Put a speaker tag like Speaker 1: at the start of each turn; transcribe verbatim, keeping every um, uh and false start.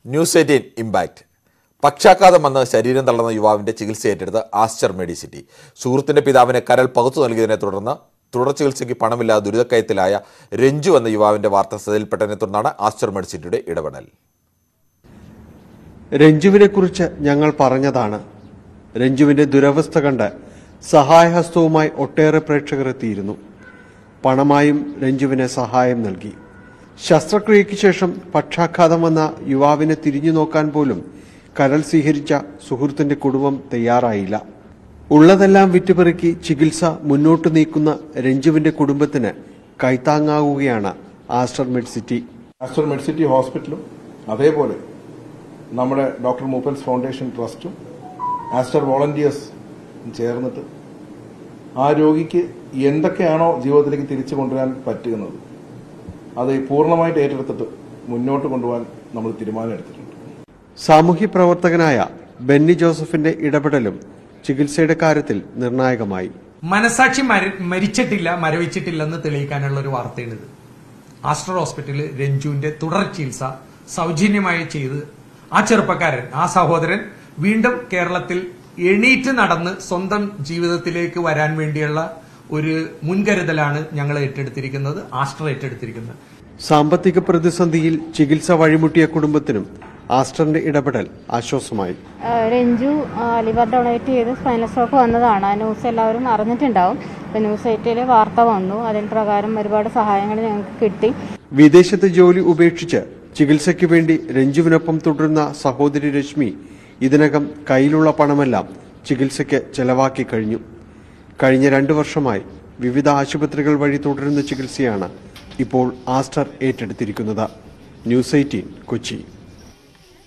Speaker 1: News eighteen impact. പക്ഷാഘാതം വന്ന് ശരീരം തളർന്ന യുവാവിന്റെ ചികിത്സ ഏറ്റെടുത്ത് ആസ്റ്റർ മെഡിസിറ്റി. സുഹൃത്തിന്റെ പിതാവിന് കരൾ പകുത്തു നൽകിയതിനെ തുടർന്ന് തുടർ ചികിത്സയ്ക്ക് പണമില്ലാതെ ദുരിതക്കയത്തിലായ രഞ്ജു എന്ന യുവാവിന്റെ വാർത്ത ശ്രദ്ധയിൽപ്പെട്ടതിനെ തുടർന്നാണ് ആസ്റ്റർ മെഡിസിറ്റിയുടെ ഇടപെടൽ.
Speaker 2: രഞ്ജുവിനെ കുറിച്ച് ഞങ്ങൾ പറഞ്ഞതാണ്. രഞ്ജുവിന്റെ ദുരവസ്ഥ കണ്ട് സഹായഹസ്തവുമായി ഒട്ടേറെ പ്രേക്ഷകർ എത്തിയിരുന്നു. പണമായും രഞ്ജുവിന് സഹായം നൽകി. ശസ്ത്രക്രിയയ്ക്ക് ശേഷം പക്ഷാഘാതം വന്ന യുവാവിനെ തിരിഞ്ഞു നോക്കാൻ പോലും കരൾ സ്വീകരിച്ച സുഹൃത്തിന്റെ കുടുംബം തയ്യാറായില്ല. ഉള്ളതെല്ലാം വിറ്റുപെറുക്കി ചികിത്സ മുന്നോട്ട് നീക്കുന്ന രഞ്ജുവിന്റെ കുടുംബത്തിന് കൈത്താങ്ങാവുകയാണ് ആസ്റ്റർ മെഡ്സിറ്റി.
Speaker 3: ആസ്റ്റർ മെഡ്സിറ്റി ഹോസ്പിറ്റലും അതേപോലെ നമ്മുടെ ഡോക്ടർ മൂപ്പൻസ് ഫൗണ്ടേഷൻ ട്രസ്റ്റും ആസ്റ്റർ വോളണ്ടിയേഴ്സ് ചേർന്നിട്ട് ആ രോഗിക്ക് എന്തൊക്കെയാണോ ജീവിതത്തിലേക്ക് തിരിച്ചു കൊണ്ടുവരാൻ പറ്റുന്നത് അത് പൂർണ്ണമായിട്ട് ഏറ്റെടുത്തിട്ട് മുന്നോട്ട് കൊണ്ടുപോകാൻ നമ്മൾ തീരുമാനമെടുത്തിട്ടുണ്ട്.
Speaker 2: സാമൂഹ്യ പ്രവർത്തകനായ ബെന്നി ജോസഫിന്റെ ഇടപെടലും ചികിത്സയുടെ കാര്യത്തിൽ നിർണായകമായി.
Speaker 4: മനസാക്ഷി മരിച്ചിട്ടില്ല മരവിച്ചിട്ടില്ലെന്ന് തെളിയിക്കാനുള്ള ഒരു വാർത്തയാണിത്. ആസ്റ്റർ ഹോസ്പിറ്റലിൽ രഞ്ജുവിന്റെ തുടർ ചികിത്സ സൗജന്യമായി ചെയ്ത് ആ ചെറുപ്പക്കാരൻ, ആ സഹോദരൻ വീണ്ടും കേരളത്തിൽ എണീറ്റ് നടന്ന് സ്വന്തം ജീവിതത്തിലേക്ക് വരാൻ വേണ്ടിയുള്ള ഒരു മുൻകരുതലാണ് ഞങ്ങൾ ഏറ്റെടുത്തിരിക്കുന്നത്, ആസ്റ്റർ ഏറ്റെടുത്തിരിക്കുന്നത്.
Speaker 2: സാമ്പത്തിക പ്രതിസന്ധിയിൽ ചികിത്സ വഴിമുട്ടിയ കുടുംബത്തിനും ആസ്റ്ററിന്റെ ഇടപെടൽ ആശ്വാസമായി.
Speaker 5: രഞ്ജു ലിവർ ഡൊണേറ്റ് ചെയ്ത് സ്പൈനൽ സ്ട്രോക്ക് വന്നതാണ്. ആ ന്യൂസ് എല്ലാവരും അറിഞ്ഞിട്ടുണ്ടാവും. ന്യൂസ് എയ്റ്റിലെ വാർത്ത വന്നു. അതിന് പ്രകാരം ഒരുപാട് സഹായങ്ങൾ ഞങ്ങൾക്ക് കിട്ടി.
Speaker 2: വിദേശത്ത് ജോലി ഉപേക്ഷിച്ച് ചികിത്സയ്ക്ക് വേണ്ടി രഞ്ജുവിനൊപ്പം തുടരുന്ന സഹോദരി രശ്മി ഇതിനകം കയ്യിലുള്ള പണമെല്ലാം ചികിത്സയ്ക്ക് ചെലവാക്കി കഴിഞ്ഞു. കഴിഞ്ഞ രണ്ടു വർഷമായി വിവിധ ആശുപത്രികൾ വഴി തുടരുന്ന ചികിത്സയാണ് ഇപ്പോൾ ആസ്റ്റർ ഏറ്റെടുത്തിരിക്കുന്നത്. News eighteen Kochi.